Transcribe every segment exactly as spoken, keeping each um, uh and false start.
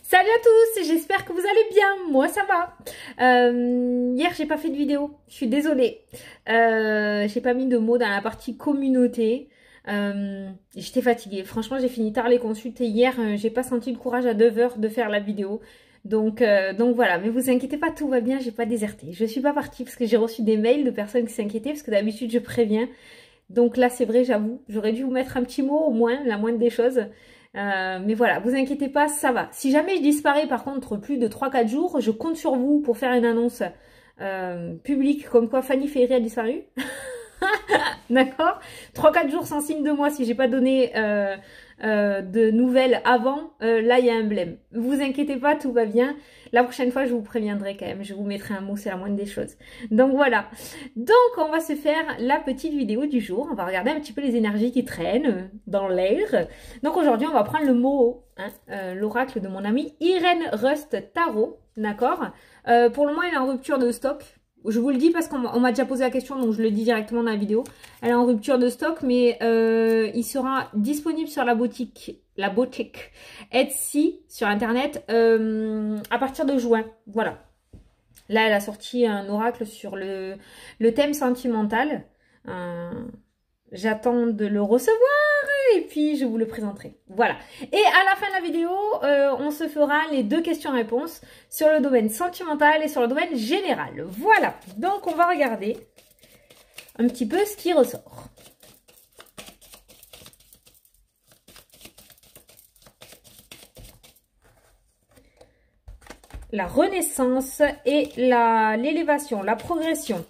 Salut à tous, j'espère que vous allez bien, moi ça va. Euh, hier j'ai pas fait de vidéo, je suis désolée. Euh, j'ai pas mis de mots dans la partie communauté. Euh, J'étais fatiguée, franchement j'ai fini tard les consultes et hier euh, j'ai pas senti le courage à neuf heures de faire la vidéo. Donc, euh, donc voilà, mais vous inquiétez pas, tout va bien, j'ai pas déserté. Je suis pas partie parce que j'ai reçu des mails de personnes qui s'inquiétaient parce que d'habitude je préviens. Donc là c'est vrai, j'avoue, j'aurais dû vous mettre un petit mot au moins, la moindre des choses. Euh, mais voilà, vous inquiétez pas, ça va. Si jamais je disparais par contre plus de trois quatre jours, je compte sur vous pour faire une annonce euh, publique comme quoi Fanny Ferry a disparu. D'accord, trois quatre jours sans signe de moi si j'ai pas donné euh, euh, de nouvelles avant, euh, là il y a un blême. Vous inquiétez pas, tout va bien. La prochaine fois je vous préviendrai quand même, je vous mettrai un mot, c'est la moindre des choses. Donc voilà, donc on va se faire la petite vidéo du jour. On va regarder un petit peu les énergies qui traînent dans l'air. Donc aujourd'hui on va prendre le mot, hein, euh, l'oracle de mon amie Irène Rust Tarot. D'accord, euh, pour le moment il est en rupture de stock. Je vous le dis parce qu'on m'a déjà posé la question, donc je le dis directement dans la vidéo. Elle est en rupture de stock, mais euh, il sera disponible sur la boutique, la boutique Etsy sur internet euh, à partir de juin. Voilà. Là, elle a sorti un oracle sur le, le thème sentimental. Euh, J'attends de le recevoir et puis je vous le présenterai. Voilà. Et à la fin de la vidéo, euh, on se fera les deux questions-réponses sur le domaine sentimental et sur le domaine général. Voilà. Donc, on va regarder un petit peu ce qui ressort. La renaissance et la, l'élévation, la progression.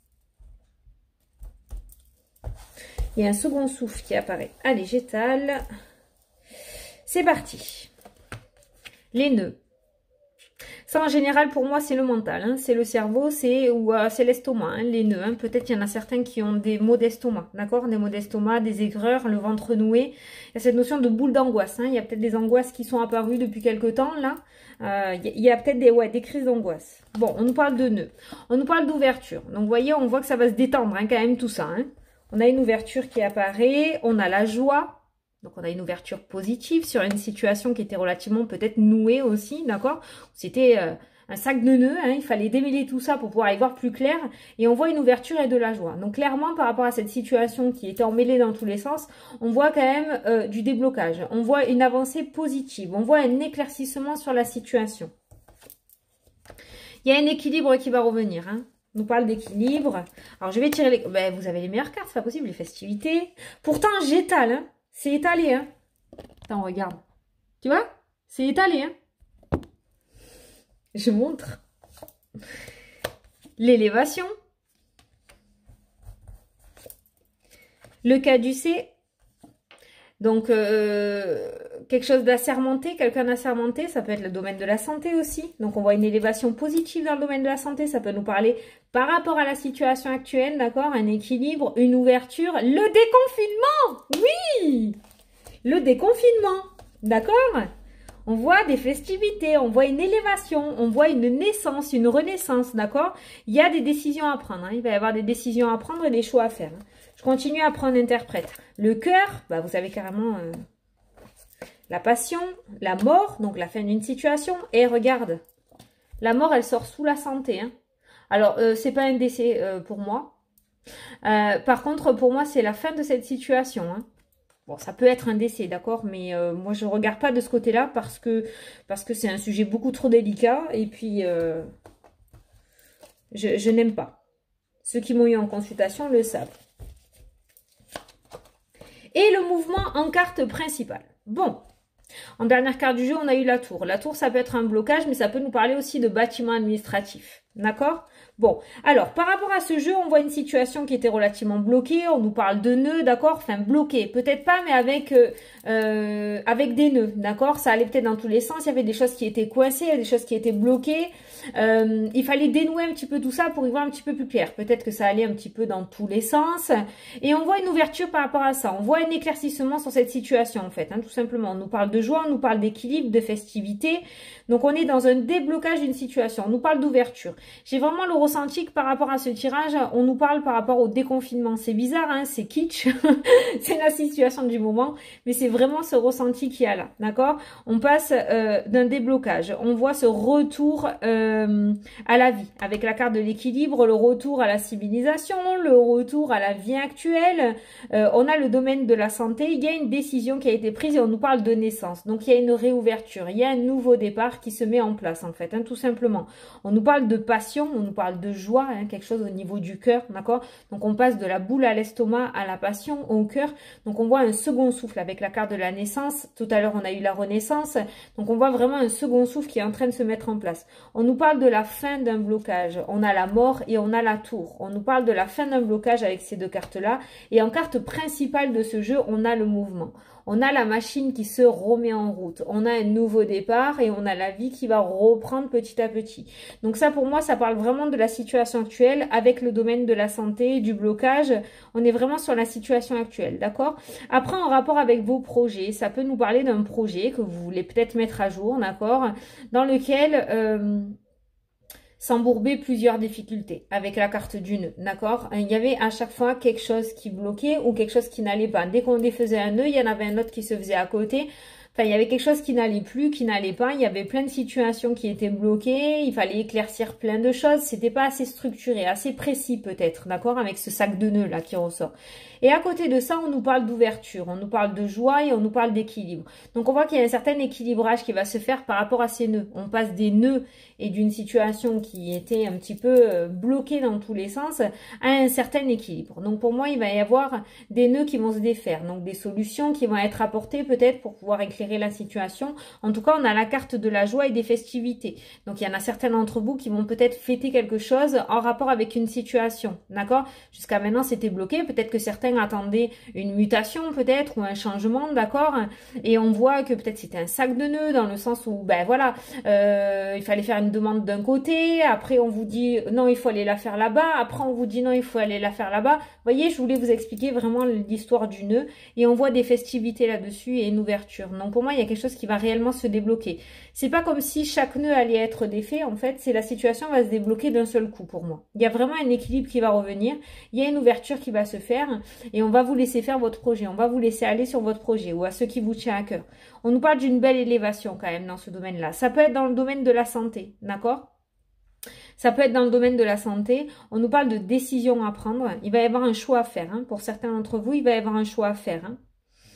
Il y a un second souffle qui apparaît. Allez, j'étale. C'est parti. Les nœuds. Ça, en général, pour moi, c'est le mental. Hein. C'est le cerveau, c'est ou euh, c'est l'estomac. Hein, les nœuds. Hein. Peut-être il y en a certains qui ont des maux d'estomac. D'accord? Des maux d'estomac, des aigreurs, le ventre noué. Il y a cette notion de boule d'angoisse. Hein. Il y a peut-être des angoisses qui sont apparues depuis quelque temps, là. Euh, il y a peut-être des, ouais, des crises d'angoisse. Bon, on nous parle de nœuds. On nous parle d'ouverture. Donc, vous voyez, on voit que ça va se détendre, hein, quand même, tout ça. Hein. On a une ouverture qui apparaît, on a la joie, donc on a une ouverture positive sur une situation qui était relativement peut-être nouée aussi, d'accord? C'était euh, un sac de nœuds, hein, il fallait démêler tout ça pour pouvoir y voir plus clair, et on voit une ouverture et de la joie. Donc clairement, par rapport à cette situation qui était emmêlée dans tous les sens, on voit quand même euh, du déblocage, on voit une avancée positive, on voit un éclaircissement sur la situation. Il y a un équilibre qui va revenir, hein. On nous parle d'équilibre. Alors, je vais tirer les... Ben, vous avez les meilleures cartes, c'est pas possible, les festivités. Pourtant, j'étale, hein. C'est étalé, hein. Attends, regarde. Tu vois? C'est étalé, hein. Je montre. L'élévation. Le caducée. Donc, euh, quelque chose d'assermenté, quelqu'un d'assermenté, ça peut être le domaine de la santé aussi. Donc, on voit une élévation positive dans le domaine de la santé. Ça peut nous parler par rapport à la situation actuelle, d'accord? Un équilibre, une ouverture. Le déconfinement! Oui! Le déconfinement, d'accord? On voit des festivités, on voit une élévation, on voit une naissance, une renaissance, d'accord? Il y a des décisions à prendre, hein. Il va y avoir des décisions à prendre et des choix à faire. Hein. Je continue à prendre interprète. Le cœur, bah vous avez carrément euh, la passion, la mort, donc la fin d'une situation. Et regarde, la mort, elle sort sous la santé. Hein. Alors, euh, c'est pas un décès euh, pour moi. Euh, par contre, pour moi, c'est la fin de cette situation. Hein. Bon, ça peut être un décès, d'accord, mais euh, moi, je regarde pas de ce côté-là parce que parce que c'est un sujet beaucoup trop délicat. Et puis, euh, je, je n'aime pas. Ceux qui m'ont eu en consultation le savent. Et le mouvement en carte principale. Bon, en dernière carte du jeu, on a eu la tour. La tour, ça peut être un blocage, mais ça peut nous parler aussi de bâtiment administratif. D'accord? Bon, alors, par rapport à ce jeu, on voit une situation qui était relativement bloquée. On nous parle de nœuds, d'accord? Enfin, bloqué. Peut-être pas, mais avec, euh, euh, avec des nœuds, d'accord? Ça allait peut-être dans tous les sens. Il y avait des choses qui étaient coincées, il y avait des choses qui étaient bloquées. Euh, il fallait dénouer un petit peu tout ça pour y voir un petit peu plus clair. Peut-être que ça allait un petit peu dans tous les sens. Et on voit une ouverture par rapport à ça. On voit un éclaircissement sur cette situation, en fait, hein, tout simplement. On nous parle de joie, on nous parle d'équilibre, de festivité. Donc, on est dans un déblocage d'une situation. On nous parle d'ouverture. J'ai vraiment le ressenti que par rapport à ce tirage, on nous parle par rapport au déconfinement. C'est bizarre, hein, c'est kitsch, c'est la situation du moment, mais c'est vraiment ce ressenti qu'il y a là, d'accord? On passe euh, d'un déblocage, on voit ce retour euh, à la vie, avec la carte de l'équilibre, le retour à la civilisation, le retour à la vie actuelle, euh, on a le domaine de la santé, il y a une décision qui a été prise et on nous parle de naissance, donc il y a une réouverture, il y a un nouveau départ qui se met en place en fait, hein, tout simplement. On nous parle de passion, on nous parle de joie, hein, quelque chose au niveau du cœur, d'accord? Donc on passe de la boule à l'estomac à la passion, au cœur, donc on voit un second souffle avec la carte de la naissance, tout à l'heure on a eu la renaissance, donc on voit vraiment un second souffle qui est en train de se mettre en place. On nous parle de la fin d'un blocage, on a la mort et on a la tour, on nous parle de la fin d'un blocage avec ces deux cartes-là, et en carte principale de ce jeu, on a le mouvement. On a la machine qui se remet en route. On a un nouveau départ et on a la vie qui va reprendre petit à petit. Donc ça, pour moi, ça parle vraiment de la situation actuelle avec le domaine de la santé, du blocage. On est vraiment sur la situation actuelle, d'accord? Après, en rapport avec vos projets, ça peut nous parler d'un projet que vous voulez peut-être mettre à jour, d'accord? Dans lequel... Euh, s'embourber plusieurs difficultés avec la carte du nœud, d'accord? Il y avait à chaque fois quelque chose qui bloquait ou quelque chose qui n'allait pas. Dès qu'on défaisait un nœud, il y en avait un autre qui se faisait à côté. Enfin, il y avait quelque chose qui n'allait plus, qui n'allait pas. Il y avait plein de situations qui étaient bloquées. Il fallait éclaircir plein de choses. C'était pas assez structuré, assez précis peut-être, d'accord? Avec ce sac de nœuds là qui ressort. Et à côté de ça, on nous parle d'ouverture, on nous parle de joie et on nous parle d'équilibre. Donc on voit qu'il y a un certain équilibrage qui va se faire par rapport à ces nœuds. On passe des nœuds et d'une situation qui était un petit peu bloquée dans tous les sens à un certain équilibre. Donc pour moi, il va y avoir des nœuds qui vont se défaire, donc des solutions qui vont être apportées peut-être pour pouvoir éclairer la situation. En tout cas, on a la carte de la joie et des festivités. Donc il y en a certains d'entre vous qui vont peut-être fêter quelque chose en rapport avec une situation, d'accord? Jusqu'à maintenant, c'était bloqué. Peut-être que certains attendaient une mutation peut-être ou un changement, d'accord? Et on voit que peut-être c'était un sac de nœuds dans le sens où, ben voilà, euh, il fallait faire une demande d'un côté, après on vous dit non, il faut aller la faire là-bas, après on vous dit non, il faut aller la faire là-bas. Vous voyez, je voulais vous expliquer vraiment l'histoire du nœud et on voit des festivités là-dessus et une ouverture. Donc pour moi, il y a quelque chose qui va réellement se débloquer. C'est pas comme si chaque nœud allait être défait, en fait, c'est la situation va se débloquer d'un seul coup pour moi. Il y a vraiment un équilibre qui va revenir, il y a une ouverture qui va se faire et on va vous laisser faire votre projet, on va vous laisser aller sur votre projet ou à ceux qui vous tient à cœur. On nous parle d'une belle élévation quand même dans ce domaine-là. Ça peut être dans le domaine de la santé, d'accord? Ça peut être dans le domaine de la santé. On nous parle de décisions à prendre. Il va y avoir un choix à faire. Hein. Pour certains d'entre vous, il va y avoir un choix à faire. Hein.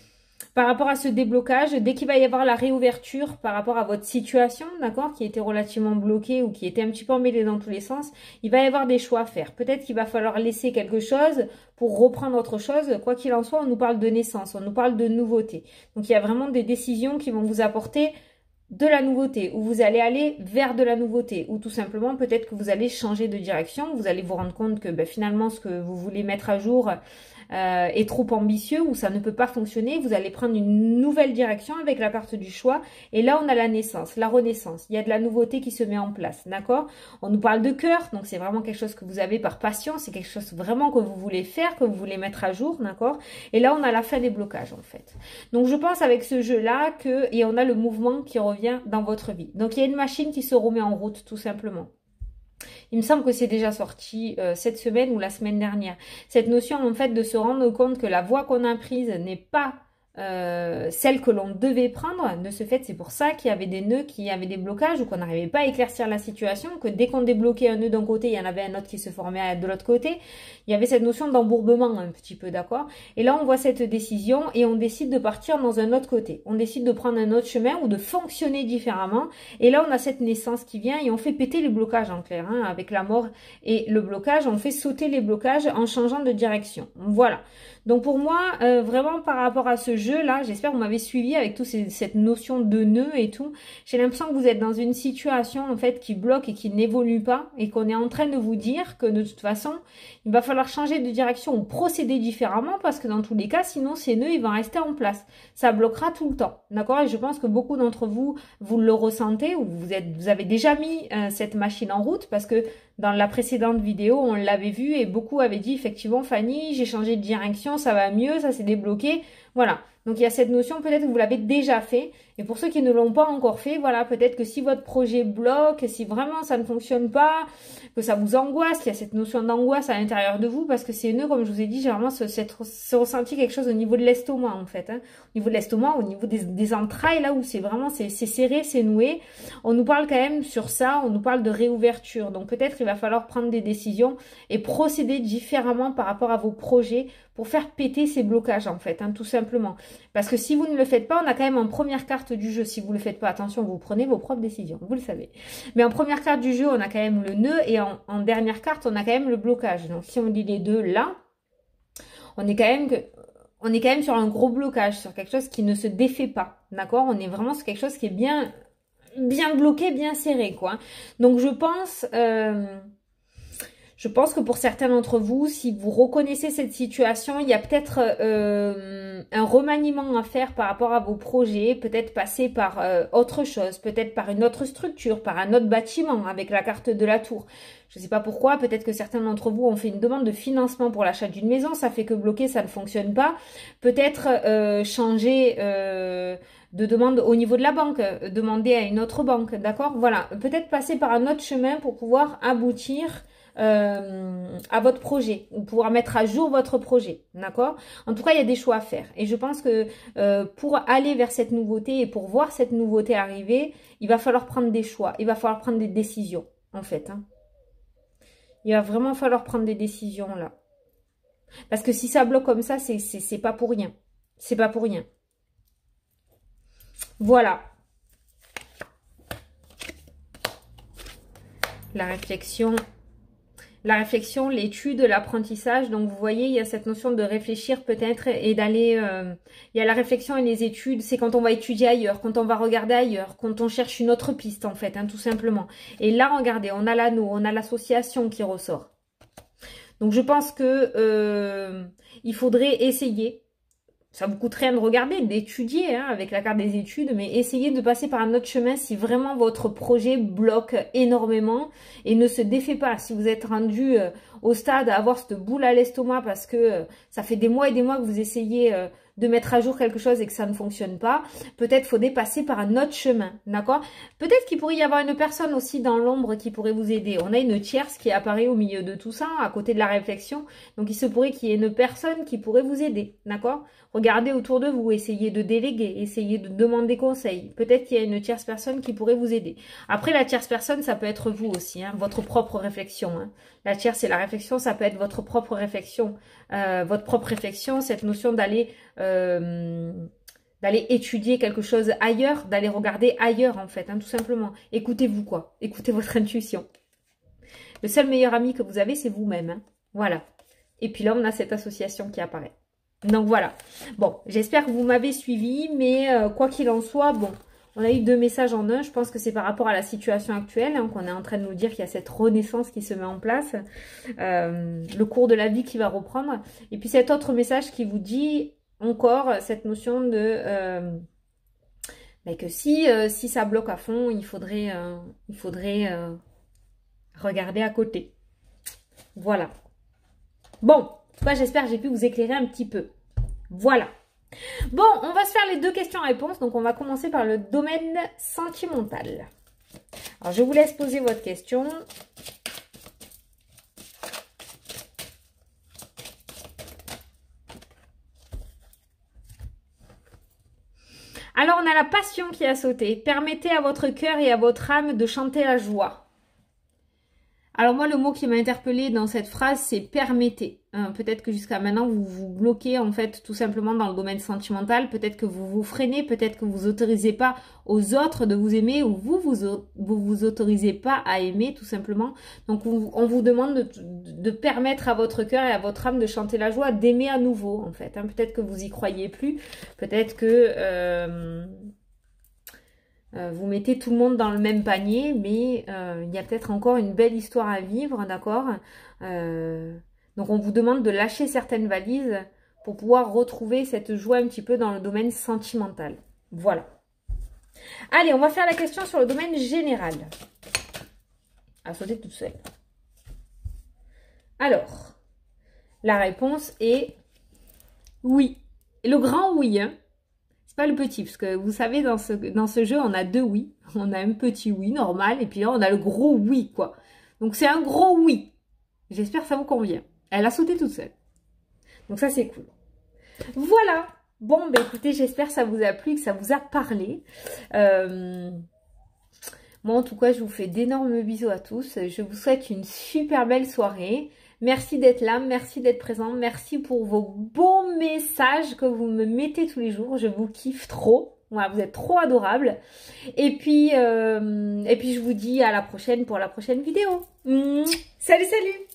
Par rapport à ce déblocage, dès qu'il va y avoir la réouverture par rapport à votre situation, d'accord, qui était relativement bloquée ou qui était un petit peu emmêlée dans tous les sens, il va y avoir des choix à faire. Peut-être qu'il va falloir laisser quelque chose pour reprendre autre chose. Quoi qu'il en soit, on nous parle de naissance, on nous parle de nouveauté. Donc, il y a vraiment des décisions qui vont vous apporter de la nouveauté, où vous allez aller vers de la nouveauté, ou tout simplement peut-être que vous allez changer de direction, vous allez vous rendre compte que ben, finalement ce que vous voulez mettre à jour euh, est trop ambitieux, ou ça ne peut pas fonctionner, vous allez prendre une nouvelle direction avec la carte du choix, et là on a la naissance, la renaissance, il y a de la nouveauté qui se met en place, d'accord? On nous parle de cœur, donc c'est vraiment quelque chose que vous avez par passion, c'est quelque chose vraiment que vous voulez faire, que vous voulez mettre à jour, d'accord? Et là on a la fin des blocages en fait. Donc je pense avec ce jeu-là que, et on a le mouvement qui revient dans votre vie. Donc il y a une machine qui se remet en route tout simplement. Il me semble que c'est déjà sorti euh, cette semaine ou la semaine dernière. Cette notion en fait de se rendre compte que la voie qu'on a prise n'est pas euh, celle que l'on devait prendre. De ce fait, c'est pour ça qu'il y avait des nœuds, qu'il y avait des blocages ou qu'on n'arrivait pas à éclaircir la situation, que dès qu'on débloquait un nœud d'un côté, il y en avait un autre qui se formait de l'autre côté. Il y avait cette notion d'embourbement un petit peu, d'accord? Et là, on voit cette décision et on décide de partir dans un autre côté. On décide de prendre un autre chemin ou de fonctionner différemment. Et là, on a cette naissance qui vient et on fait péter les blocages en clair, hein, avec la mort et le blocage. On fait sauter les blocages en changeant de direction. Voilà. Donc pour moi, euh, vraiment par rapport à ce jeu-là, j'espère que vous m'avez suivi avec toute cette notion de nœud et tout. J'ai l'impression que vous êtes dans une situation en fait qui bloque et qui n'évolue pas et qu'on est en train de vous dire que de toute façon, il va falloir changer de direction ou procéder différemment parce que dans tous les cas, sinon ces nœuds, ils vont rester en place. Ça bloquera tout le temps, d'accord? Et je pense que beaucoup d'entre vous, vous le ressentez ou vous, êtes, vous avez déjà mis euh, cette machine en route parce que dans la précédente vidéo, on l'avait vu et beaucoup avaient dit effectivement, Fanny, j'ai changé de direction, ça va mieux, ça s'est débloqué. Voilà, Donc il y a cette notion, peut-être que vous l'avez déjà fait. Et pour ceux qui ne l'ont pas encore fait, voilà, peut-être que si votre projet bloque, si vraiment ça ne fonctionne pas, que ça vous angoisse, qu'il y a cette notion d'angoisse à l'intérieur de vous, parce que c'est nœud, comme je vous ai dit, j'ai vraiment ce, cette, ce ressenti quelque chose au niveau de l'estomac en fait. Hein. Au niveau de l'estomac, au niveau des, des entrailles, là où c'est vraiment, c'est serré, c'est noué. On nous parle quand même sur ça, on nous parle de réouverture. Donc peut-être il va falloir prendre des décisions et procéder différemment par rapport à vos projets pour faire péter ces blocages en fait, hein, tout simplement. Parce que si vous ne le faites pas, on a quand même en première carte du jeu, si vous ne le faites pas, attention, vous prenez vos propres décisions, vous le savez. Mais en première carte du jeu, on a quand même le nœud et en, en dernière carte, on a quand même le blocage. Donc si on lit les deux là, on est quand même que... on est quand même sur un gros blocage, sur quelque chose qui ne se défait pas, d'accord? On est vraiment sur quelque chose qui est bien, bien bloqué, bien serré, quoi. Donc je pense... Euh... Je pense que pour certains d'entre vous, si vous reconnaissez cette situation, il y a peut-être euh, un remaniement à faire par rapport à vos projets, peut-être passer par euh, autre chose, peut-être par une autre structure, par un autre bâtiment avec la carte de la tour. Je ne sais pas pourquoi, peut-être que certains d'entre vous ont fait une demande de financement pour l'achat d'une maison, ça fait que bloqué, ça ne fonctionne pas. Peut-être euh, changer... Euh, de demande au niveau de la banque, demander à une autre banque, d'accord? Voilà, peut-être passer par un autre chemin pour pouvoir aboutir Euh, à votre projet ou pouvoir mettre à jour votre projet, d'accord? En tout cas, il y a des choix à faire et je pense que euh, pour aller vers cette nouveauté et pour voir cette nouveauté arriver, il va falloir prendre des choix, il va falloir prendre des décisions en fait, hein. Il va vraiment falloir prendre des décisions là, parce que si ça bloque comme ça, c'est c'est pas pour rien, c'est pas pour rien. Voilà. La réflexion. La réflexion, l'étude, l'apprentissage. Donc, vous voyez, il y a cette notion de réfléchir peut-être et d'aller... Euh, il y a la réflexion et les études. C'est quand on va étudier ailleurs, quand on va regarder ailleurs, quand on cherche une autre piste, en fait, hein, tout simplement. Et là, regardez, on a l'anneau, on a l'association qui ressort. Donc, je pense que euh, il faudrait essayer... Ça vous coûte rien de regarder, d'étudier hein, avec la carte des études, mais essayez de passer par un autre chemin si vraiment votre projet bloque énormément et ne se défait pas. Si vous êtes rendu euh, au stade à avoir cette boule à l'estomac parce que euh, ça fait des mois et des mois que vous essayez euh, de mettre à jour quelque chose et que ça ne fonctionne pas, peut-être faudrait passer par un autre chemin, d'accord? Peut-être qu'il pourrait y avoir une personne aussi dans l'ombre qui pourrait vous aider. On a une tierce qui apparaît au milieu de tout ça, à côté de la réflexion, donc il se pourrait qu'il y ait une personne qui pourrait vous aider, d'accord? Regardez autour de vous, essayez de déléguer, essayez de demander conseil. Peut-être qu'il y a une tierce personne qui pourrait vous aider. Après, la tierce personne, ça peut être vous aussi, hein, votre propre réflexion. Hein. La tierce et la réflexion, ça peut être votre propre réflexion. Euh, votre propre réflexion, cette notion d'aller euh, d'aller étudier quelque chose ailleurs, d'aller regarder ailleurs en fait, hein, tout simplement. Écoutez-vous quoi, écoutez votre intuition. Le seul meilleur ami que vous avez, c'est vous-même. Hein. Voilà. Et puis là, on a cette association qui apparaît. Donc voilà. Bon, j'espère que vous m'avez suivi, mais euh, quoi qu'il en soit, bon, on a eu deux messages en un. Je pense que c'est par rapport à la situation actuelle, hein, qu'on est en train de nous dire qu'il y a cette renaissance qui se met en place, euh, le cours de la vie qui va reprendre. Et puis cet autre message qui vous dit encore cette notion de euh, mais que si, euh, si ça bloque à fond, il faudrait, euh, il faudrait euh, regarder à côté. Voilà. Bon. En tout cas, j'espère que j'ai pu vous éclairer un petit peu. Voilà. Bon, on va se faire les deux questions-réponses. Donc, on va commencer par le domaine sentimental. Alors, je vous laisse poser votre question. Alors, on a la passion qui a sauté. Permettez à votre cœur et à votre âme de chanter la joie. Alors moi, le mot qui m'a interpellée dans cette phrase, c'est « permettez hein, ». Peut-être que jusqu'à maintenant, vous vous bloquez en fait tout simplement dans le domaine sentimental. Peut-être que vous vous freinez, peut-être que vous autorisez pas aux autres de vous aimer ou vous vous, vous, vous autorisez pas à aimer tout simplement. Donc on, on vous demande de, de permettre à votre cœur et à votre âme de chanter la joie, d'aimer à nouveau en fait. Hein. Peut-être que vous y croyez plus, peut-être que... Euh, Euh, vous mettez tout le monde dans le même panier, mais euh, il y a peut-être encore une belle histoire à vivre, d'accord euh, Donc on vous demande de lâcher certaines valises pour pouvoir retrouver cette joie un petit peu dans le domaine sentimental. Voilà. Allez, on va faire la question sur le domaine général. À sauter toute seule. Alors, la réponse est oui. Et le grand oui, hein. C'est pas le petit, parce que vous savez, dans ce, dans ce jeu, on a deux oui. On a un petit oui normal, et puis là, on a le gros oui, quoi. Donc, c'est un gros oui. J'espère que ça vous convient. Elle a sauté toute seule. Donc, ça, c'est cool. Voilà. Bon, bah écoutez, j'espère que ça vous a plu, que ça vous a parlé. Euh... Moi, en tout cas, je vous fais d'énormes bisous à tous. Je vous souhaite une super belle soirée. Merci d'être là, merci d'être présent, merci pour vos beaux messages que vous me mettez tous les jours. Je vous kiffe trop. Voilà, vous êtes trop adorables. Et puis, euh, et puis je vous dis à la prochaine pour la prochaine vidéo. Mmh. Salut, salut!